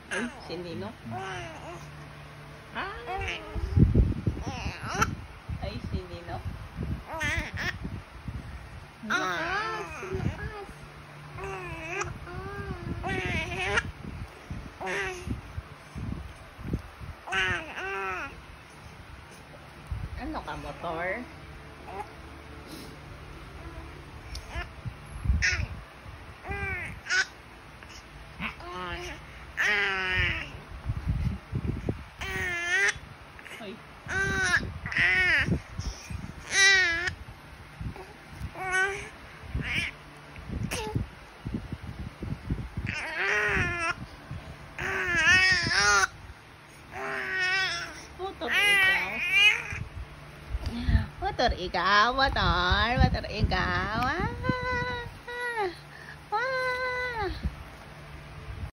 Ay, si Nino. Ah. Ay, si Nino. Lakas, lakas. Ano ka, motor? Ay. Motor ikaw, motor ikaw, ah.